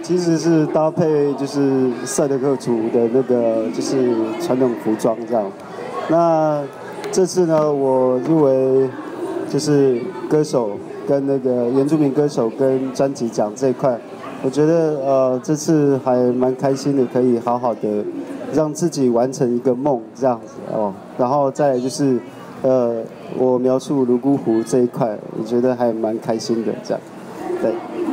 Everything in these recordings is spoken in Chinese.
其实是搭配就是赛德克族的那个就是传统服装这样。那这次呢，我入围就是歌手跟那个原住民歌手跟专辑奖这一块，我觉得这次还蛮开心的，可以好好的让自己完成一个梦这样子哦。然后再来就是我描述泸沽湖这一块，我觉得还蛮开心的这样。对，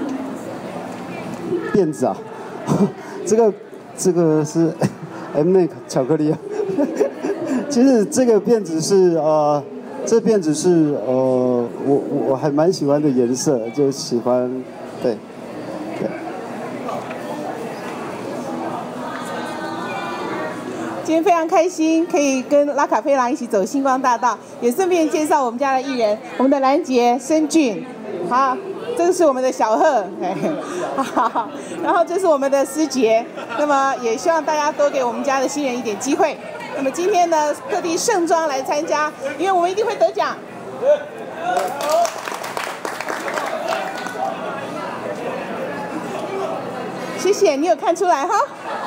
辫子啊，这个是 M&M 巧克力啊。其实这个辫子是这辫子是我还蛮喜欢的颜色，就喜欢对。 今天非常开心，可以跟拉卡菲郎一起走星光大道，也顺便介绍我们家的艺人，我们的兰杰、申俊，好，这个是我们的小贺，好，然后这是我们的思杰，那么也希望大家多给我们家的新人一点机会。那么今天呢，特地盛装来参加，因为我们一定会得奖。谢谢，你有看出来哈？